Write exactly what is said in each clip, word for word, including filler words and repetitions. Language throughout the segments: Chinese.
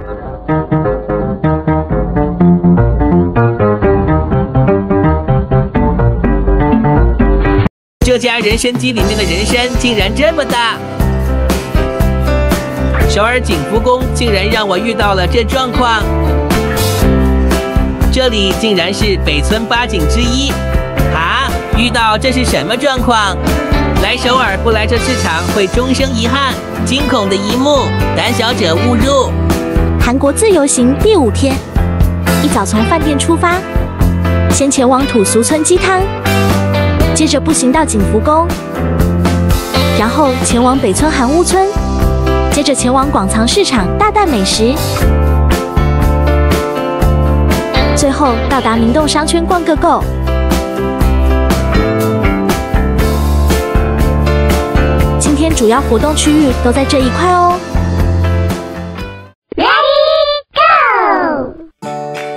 这家人参鸡里面的人参竟然这么大！首尔景福宫竟然让我遇到了这状况。这里竟然是北村八景之一，啊！遇到这是什么状况？来首尔不来这市场会终生遗憾，惊恐的一幕，胆小者勿入。 韩国自由行第五天，一早从饭店出发，先前往土俗村鸡汤，接着步行到景福宫，然后前往北村韩屋村，接着前往广藏市场大啖美食。最后到达明洞商圈逛个够。今天主要活动区域都在这一块哦。Ready go！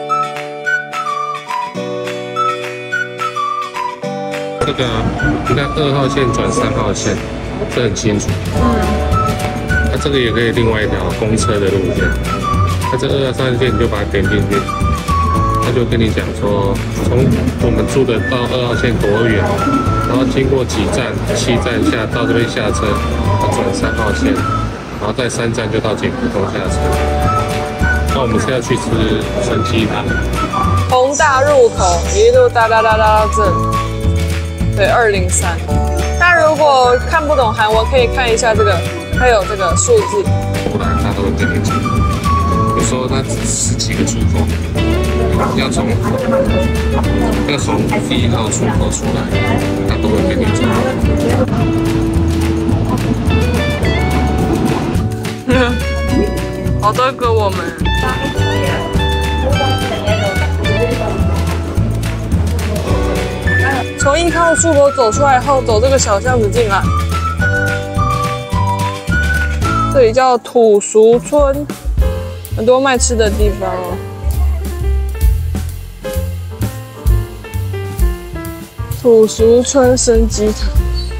这个你看二号线转三号线，这很清楚。嗯。它这个也可以另外一条公车的路线。它这二号线你就把它点进去。他就跟你讲说，从我们住的到二号线多远，然后经过几站，七站下到这边下车，要转三号线，然后再三站就到景福宫下车。那我们是要去吃生鸡汤。 宏大入口一路哒哒哒哒到这，对，二零三。大家如果看不懂韩文，可以看一下这个，它有这个数字。 不然他都会跟你讲，有时候它只十几个出口。要从要从第一号出口出来，他都会跟你讲。 好多个我们。从一号出口走出来后，走这个小巷子进来，这里叫土俗村，很多卖吃的地方哦。土俗村生鸡汤，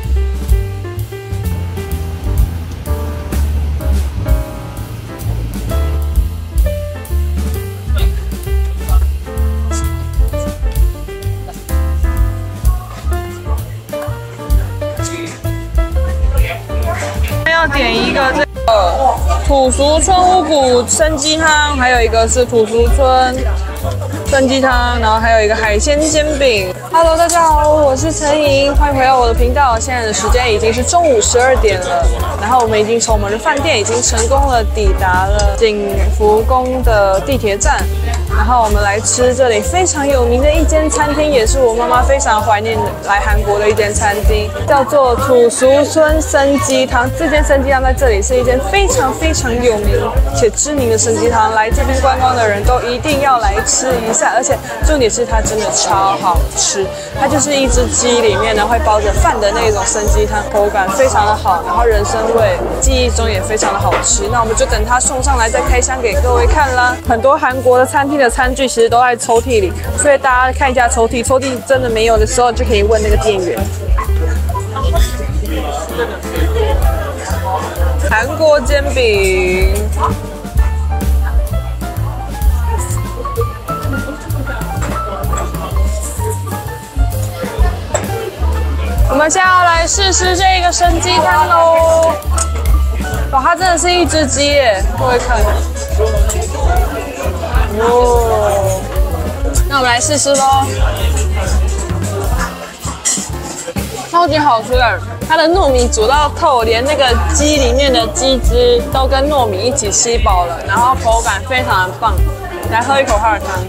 要点一个这个土俗村乌骨生鸡汤，还有一个是土俗村生鸡汤，然后还有一个海鲜煎饼。Hello， 大家好，我是陈莹，欢迎回到我的频道。现在的时间已经是中午十二点了，然后我们已经从我们的饭店已经成功了抵达了景福宫的地铁站，然后我们来吃这里非常有名的一间餐厅，也是我妈妈非常怀念来韩国的一间餐厅，叫做土俗村生鸡汤。这间生鸡汤在这里是一间非常非常有名且知名的生鸡汤，来这边观光的人都一定要来吃一下，而且重点是它真的超好吃。它就是一只鸡里面呢会包着饭的那种生鸡汤，口感非常的好，然后人参味记忆中也非常的好吃。那我们就等它送上来再开箱给各位看啦。很多韩国的餐厅的餐具其实都在抽屉里，所以大家看一下抽屉，抽屉真的没有的时候就可以问那个店员。韩国煎饼。我们现在要来试试这个生鸡汤喽！哇，它真的是一只鸡耶，各位看。哦，那我们来试试喽。超级好吃的，它的糯米煮到透，连那个鸡里面的鸡汁都跟糯米一起吸饱了，然后口感非常的棒。来喝一口它的汤。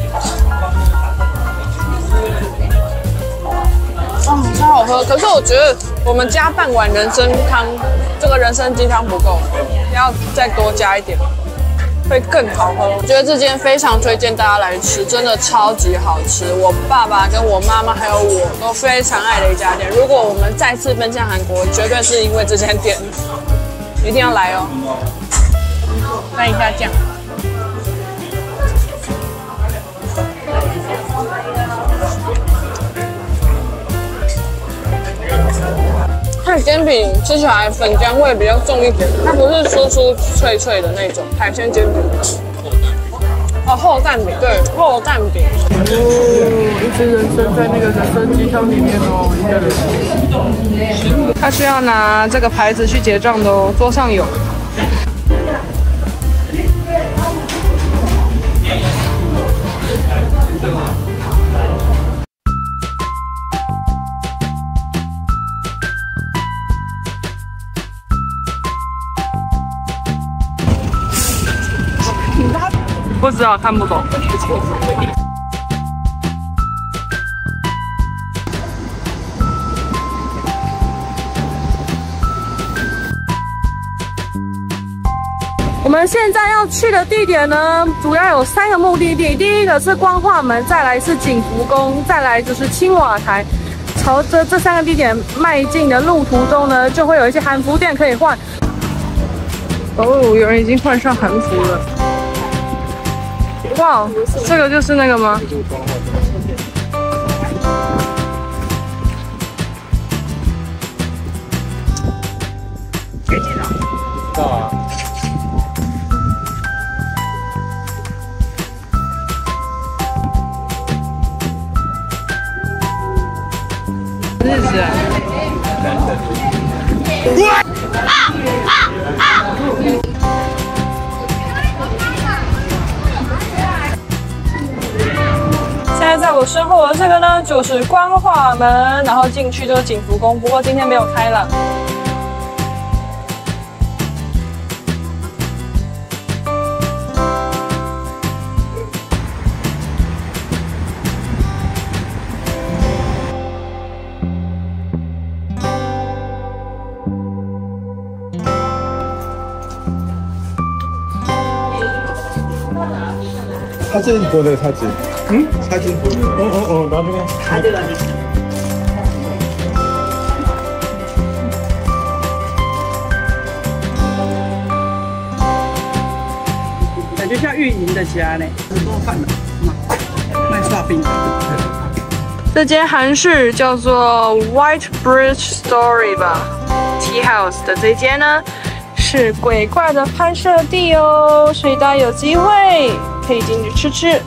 哦，超好喝！可是我觉得我们加半碗人参汤，这个人参鸡汤不够，要再多加一点，会更好喝。我觉得这间非常推荐大家来吃，真的超级好吃。我爸爸跟我妈妈还有我都非常爱的一家店。如果我们再次奔向韩国，绝对是因为这间店，一定要来哦。蘸一下酱。太的煎饼吃起来粉浆味比较重一点，它不是酥酥脆脆的那种海鲜煎饼。哦，厚蛋饼，对，厚蛋饼。哦，一只人参在那个人参鸡汤里面哦，一个人。他需要拿这个牌子去结账的哦，桌上有。不知道，看不懂。我们现在要去的地点呢，主要有三个目的地。第一个是光化门，再来是景福宫，再来就是青瓦台。朝着这三个地点迈进的路途中呢，就会有一些韩服店可以换。哦，有人已经换上韩服了。哇，这个就是那个吗？ 到啊。 日子啊！现在在我身后的这个呢，就是光化门，然后进去就是景福宫，不过今天没有开了。 사진 보내 사진. 응? 사진 보내. 어어어 나중에. 다들 나중에. 感觉像运营的家呢，很多饭的，卖刷饼的。 这间韩式叫做 White Bridge Story 吧 ，Tea House 的这间呢是鬼怪的拍摄地哦，所以大家有机会可以进去吃吃。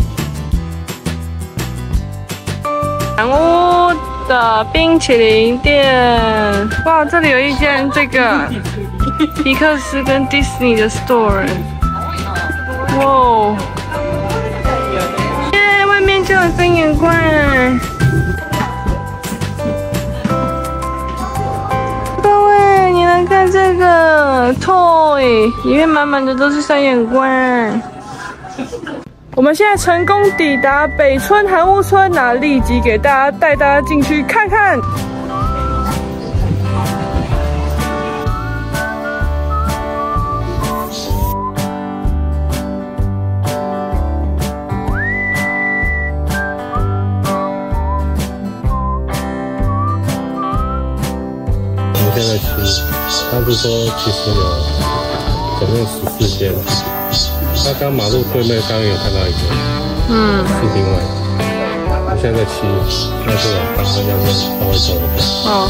韩屋的冰淇淋店，哇，这里有一间这个皮克斯跟迪士尼的 store， 哇，耶，外面就有三眼怪。各位，你来看这个 toy， 里面满满的都是三眼怪。我们现在成功抵达北村韩屋村，那立即给大家带大家进去看看。 我们现在去，他是说其实有总共十四间。他刚马路对面刚刚有看到一个，嗯，是另外一个。我现在骑，那是往刚刚要稍微走一下。哦。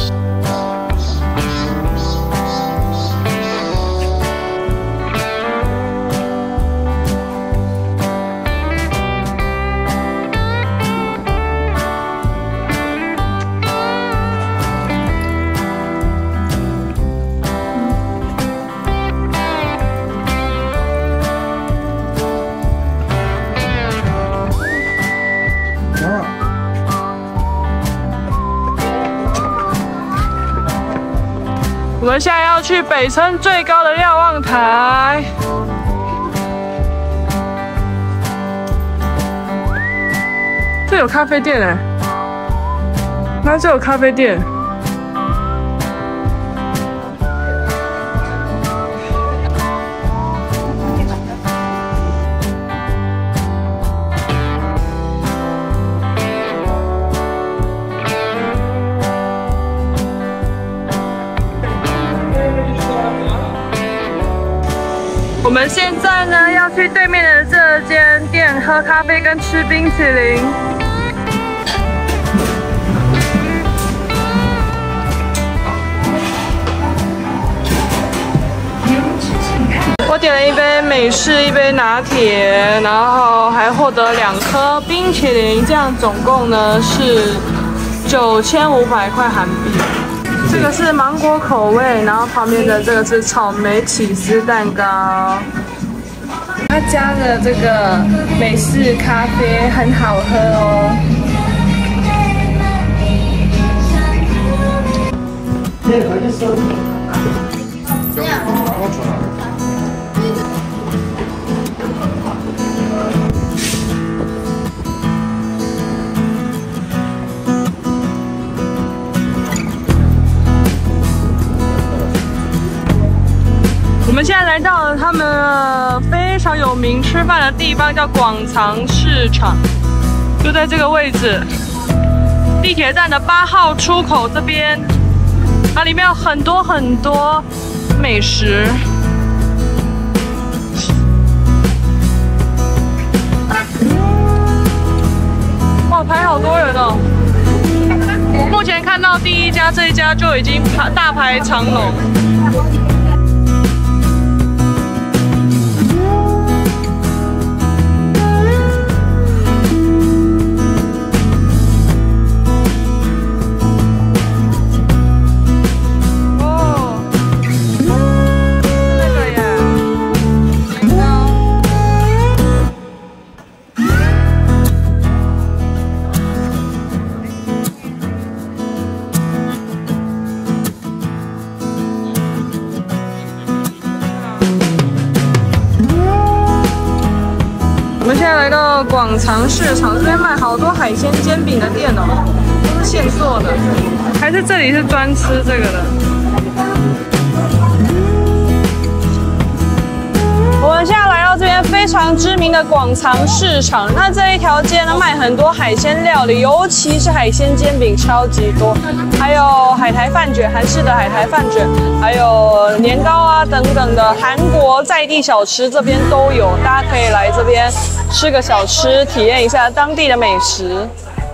我们现在要去北村最高的瞭望台。这有咖啡店哎，那这有咖啡店。我们现在呢要去对面的这间店喝咖啡跟吃冰淇淋。 我点了一杯美式，一杯拿铁，然后还获得两颗冰淇淋，这样总共呢是九千五百块韩币。这个是芒果口味，然后旁边的这个是草莓起司蛋糕。它加的这个美式咖啡很好喝哦。我们现在来到了他们非常有名吃饭的地方，叫广藏市场，就在这个位置，地铁站的八号出口这边，它里面有很多很多美食。哇，排好多人哦！目前看到第一家这一家就已经排大排长龙。我们现在来到广藏市场，这边卖好多海鲜煎饼的店哦，都是现做的，还是这里是专吃这个的。我们现在来到这边非常知名的广藏市场，那这一条街呢卖很多海鲜料理，尤其是海鲜煎饼超级多，还有海苔饭卷，韩式的海苔饭卷，还有年糕啊等等的韩国在地小吃这边都有，大家可以来这边吃个小吃，体验一下当地的美食。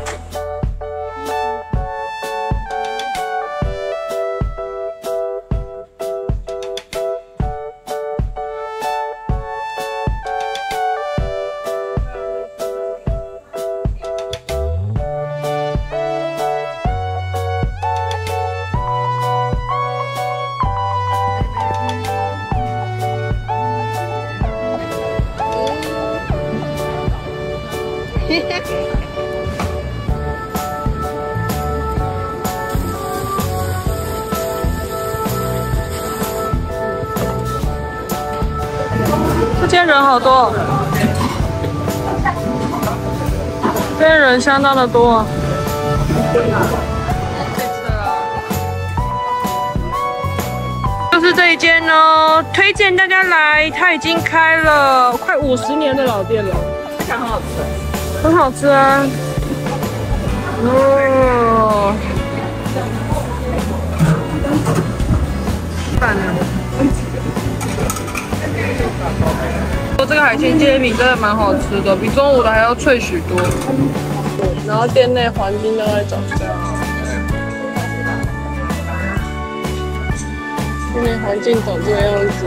这边人好多，这边人相当的多。就是这一间呢，推荐大家来，它已经开了快五十年的老店了，非常好吃，很好吃啊！哦，饭呢？这个海鲜煎饼真的蛮好吃的，比中午的还要脆许多。然后店内环境大概长这样，店内环境长这个样子。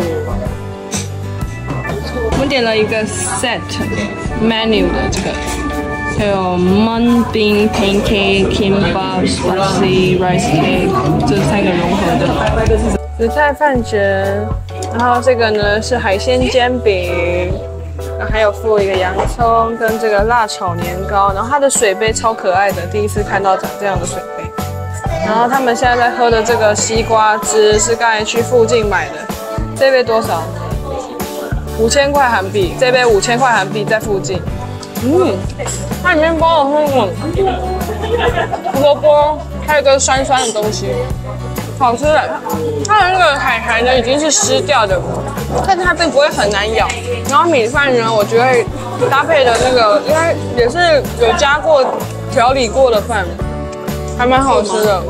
我们点了一个 set menu 的这个，还有 mung bean pancake、kimbap、spicy rice cake， 这三个融合的紫菜饭卷。然后这个呢是海鲜煎饼，然后还有附一个洋葱跟这个辣炒年糕，然后它的水杯超可爱的，第一次看到长这样的水杯。然后他们现在在喝的这个西瓜汁是刚才去附近买的，这杯多少？五千块韩币，这杯五千块韩币在附近。嗯，它里面包的是萝卜，还有一个酸酸的东西。好吃的，它的那个海苔呢已经是湿掉的，但是它并不会很难咬。然后米饭呢，我觉得搭配的那个应该也是有加过调理过的饭，还蛮好吃的。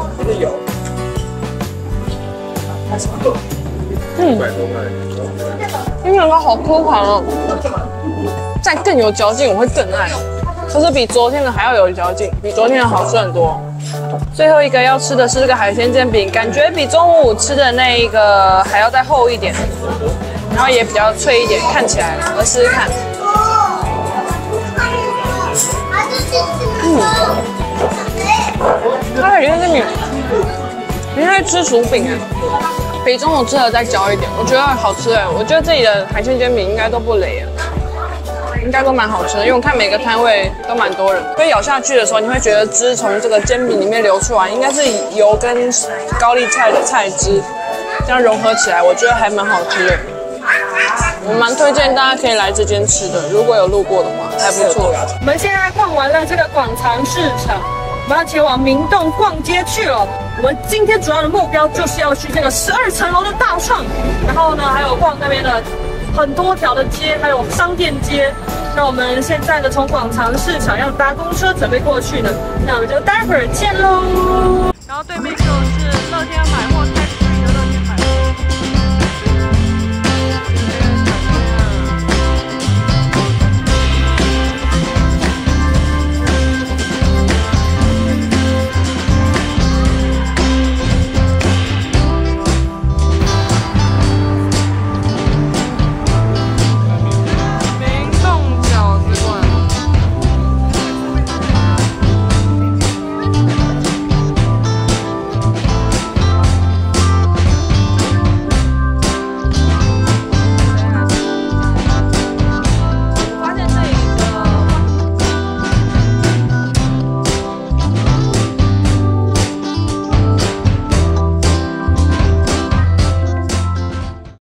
嗯，因为年糕好 Q 弹哦，再更有嚼劲，我会更爱。就是比昨天的还要有嚼劲，比昨天的好吃很多。最后一个要吃的是这个海鲜煎饼，感觉比中午吃的那一个还要再厚一点。 然后也比较脆一点，看起来，我试试看。嗯，它的原是米，你在吃薯饼哎，比中午吃的再焦一点，我觉得好吃哎。我觉得这里的海鲜煎饼应该都不雷啊。 应该都蛮好吃的，因为我看每个摊位都蛮多人，所以咬下去的时候，你会觉得汁从这个煎饼里面流出来，应该是油跟高丽菜的菜汁这样融合起来，我觉得还蛮好吃的。我蛮推荐大家可以来这间吃的，如果有路过的话，还不错。 我们现在逛完了这个广藏市场，我们要前往明洞逛街去了。我们今天主要的目标就是要去这个十二层楼的大创，然后呢，还有逛那边的。 很多条的街，还有商店街。那我们现在呢，从广藏市场要搭公车准备过去呢。那我们就待会儿见喽。 然后对面就。